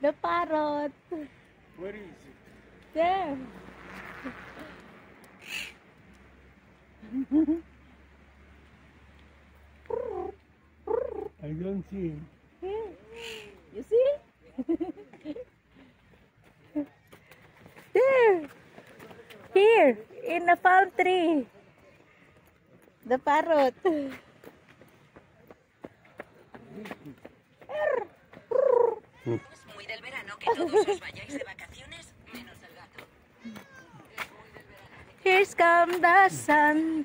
The parrot. Where is it? There. I don't see him. You see? There. Here, in the palm tree. The parrot. Es muy del verano que todos os vayáis de vacaciones, menos el gato. Here's come the sun.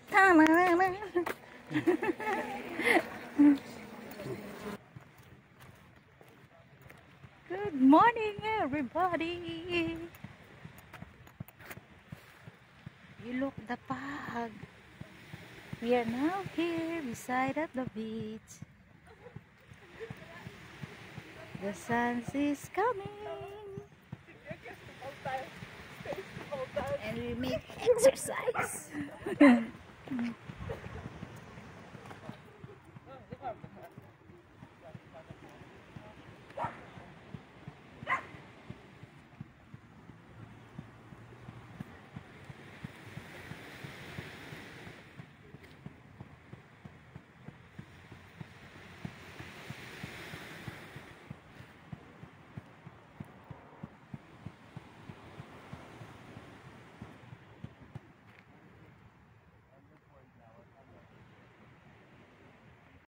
Good morning, everybody. You look the pag. We are now here beside at the beach. The sun is coming. And we make exercise.